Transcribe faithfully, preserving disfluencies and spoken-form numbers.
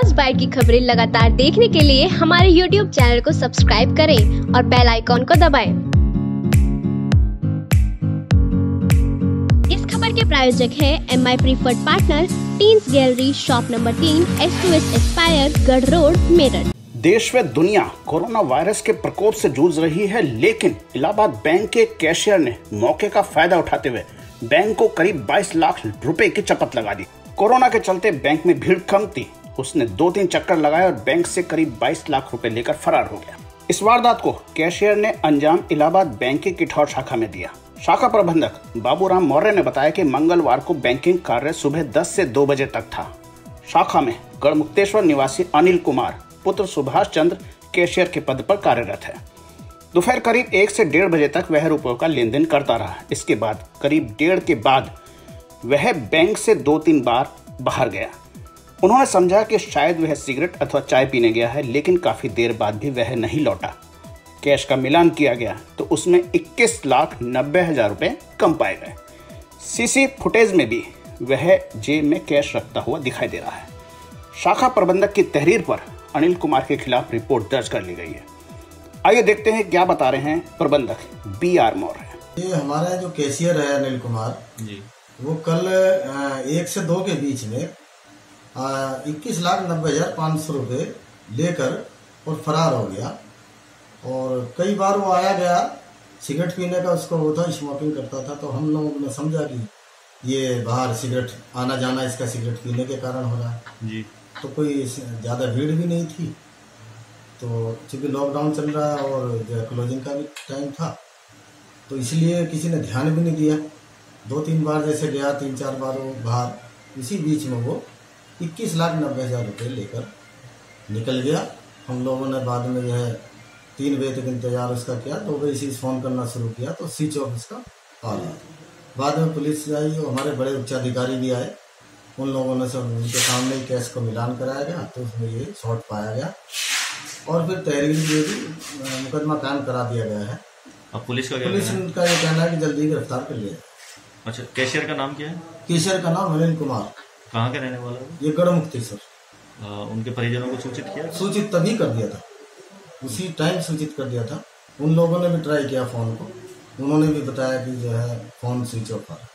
First bite की खबरें लगातार देखने के लिए हमारे यूट्यूब चैनल को सब्सक्राइब करें और बेल आइकॉन को दबाएं। इस खबर के प्रायोजक हैं M I preferred partner, teens gallery, shop number तीन, S two S aspire, Garh road, Meerut. देश व दुनिया कोरोना वायरस के प्रकोप से जूझ रही है, लेकिन इलाहाबाद बैंक के कैशियर ने मौके का फायदा उठाते हुए बैंक को करीब बाईस लाख रुपए की चपत लगा दी। कोरोना के चलते बैंक में भीड़ कम थी, उसने दो तीन चक्कर लगाए और बैंक से करीब बाईस लाख रुपए लेकर फरार हो गया। इस वारदात को कैशियर ने अंजाम इलाहाबाद बैंक की किठौर शाखा में दिया। शाखा प्रबंधक बाबूराम मौर्य ने बताया कि मंगलवार को बैंकिंग कार्य सुबह दस से दो बजे तक था। शाखा में गढ़मुक्तेश्वर निवासी अनिल कुमार पुत्र सुभाष चंद्र कैशियर के पद पर कार्यरत है। दोपहर करीब एक से डेढ़ बजे तक वह रुपयों का लेन देन करता रहा। इसके बाद करीब डेढ़ के बाद वह बैंक से दो तीन बार बाहर गया। उन्होंने समझा कि शायद वह सिगरेट अथवा चाय पीने गया है, लेकिन काफी देर बाद भी वह नहीं लौटा। कैश का मिलान किया गया तो उसमें इक्कीस लाख नब्बे हजार रुपए कम पाए गए। सीसी फुटेज में भी वह जेब में कैश रखता हुआ दिखाई दे रहा है। शाखा प्रबंधक की तहरीर पर अनिल कुमार के खिलाफ रिपोर्ट दर्ज कर ली गई है। आइए देखते हैं क्या बता रहे हैं प्रबंधक बी आर मौर्य। ये हमारा जो कैशियर है अनिल कुमार जी, वो कल एक से दो के बीच में इक्कीस लाख नब्बे हजार पाँच सौ रुपये लेकर और फरार हो गया। और कई बार वो आया गया, सिगरेट पीने का उसको वो था, स्मोकिंग करता था, तो हम लोगों ने समझा कि ये बाहर सिगरेट आना जाना इसका सिगरेट पीने के कारण हो रहा है जी। तो कोई ज़्यादा भीड़ भी नहीं थी, तो चूँकि लॉकडाउन चल रहा है और क्लोजिंग का भी टाइम था, तो इसलिए किसी ने ध्यान भी नहीं दिया। दो तीन बार जैसे गया, तीन चार बार वो बाहर, इसी बीच में वो इक्कीस लाख नब्बे हज़ार रुपये लेकर निकल गया। हम लोगों ने बाद में जो है तीन बजे तक इंतजार उसका किया, दो बजे से फ़ोन करना शुरू किया तो स्विच ऑफ इसका आ रहा था। बाद में पुलिस आई और हमारे बड़े उच्चाधिकारी भी आए, उन लोगों ने सब उनके सामने ही कैश को मिलान कराया गया, तो उसमें ये शॉर्ट पाया गया और फिर तहरीर में भी मुकदमा कायम करा दिया गया है। अब पुलिस का क्या पुलिस का ये कहना है कि जल्दी गिरफ्तार कर लिया। अच्छा, कैशियर का नाम क्या है? कैशियर का नाम अनिल कुमार। कहाँ के रहने वाला है? ये गढ़मुक्तेश्वर। उनके परिजनों को सूचित किया? सूचित तभी कर दिया था, उसी टाइम सूचित कर दिया था। उन लोगों ने भी ट्राई किया फोन को, उन्होंने भी बताया कि जो है फोन स्विच ऑफ था।